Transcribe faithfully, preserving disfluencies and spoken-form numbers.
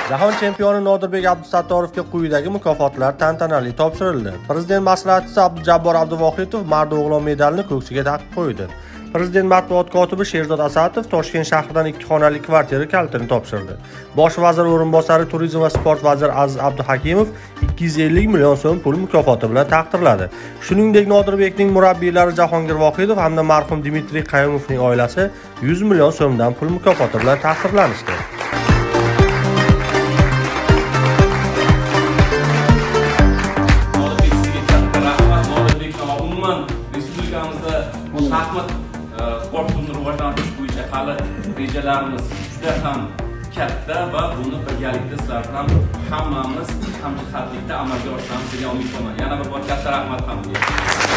Jahon chempioni Nodirбек Abdusattorovga quyidagi mukofotlar tantanali topshirildi. Prezident maslahatchisi Abdujabbor Abduvohidov Mard Uglon medalini ko'ksiga taqib qo'ydi. Prezident matbuot kotibi Sherzod Asatov Toshkent shahridan ikki xonali kvartira kalitini topshirdi. Bosh vazir o'rinbosari turizm va sport vaziri Aziz Abduhakimov ikki yuz ellik million so'm pul mukofoti bilan taqdirladi. Shuningdek, Nodirbekning murabbiylari Jahongir Vohidov hamda marhum Dmitriy Qayumovning oilasi yuz million so'mdan pul mukofoti bilan taqdirlanishdi. Shahmat sport turini rivojlantirish bo'yicha hali rejalarimiz juda ham katta va buni birgalikda sizlar bilan hammamiz hamjihatlikda amalga oshiramiz degan umid qilaman. Yana bir bor katta rahmat hammaga.